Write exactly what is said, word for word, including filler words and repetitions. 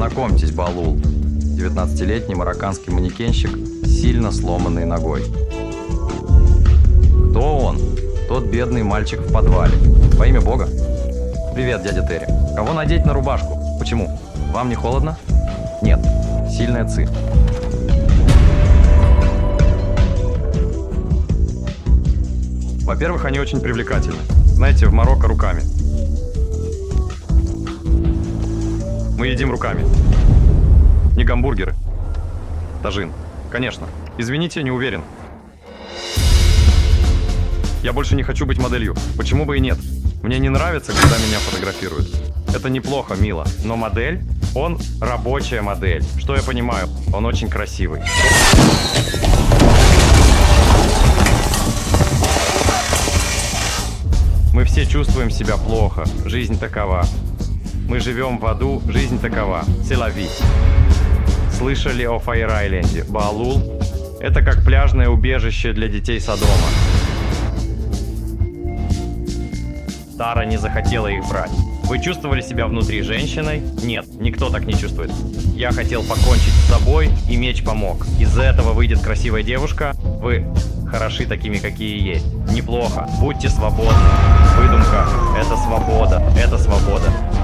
Знакомьтесь, Балул. девятнадцатилетний марокканский манекенщик с сильно сломанной ногой. Кто он? Тот бедный мальчик в подвале. Во имя Бога. Привет, дядя Терри. Кого надеть на рубашку? Почему? Вам не холодно? Нет. Сильная ци. Во-первых, они очень привлекательны. Знаете, в Марокко руками. Мы едим руками. Не гамбургеры. Тажин. Конечно. Извините, не уверен. Я больше не хочу быть моделью. Почему бы и нет? Мне не нравится, когда меня фотографируют. Это неплохо, мило. Но модель, он рабочая модель. Что я понимаю? Он очень красивый. Мы все чувствуем себя плохо. Жизнь такова. Мы живем в аду. Жизнь такова. C'est la vie. Слышали о Файр-Айленде? Баалул – это как пляжное убежище для детей Содома. Тара не захотела их брать. Вы чувствовали себя внутри женщиной? Нет, никто так не чувствует. Я хотел покончить с собой, и меч помог. Из этого выйдет красивая девушка. Вы хороши такими, какие есть. Неплохо. Будьте свободны. Выдумка – это свобода. Это свобода.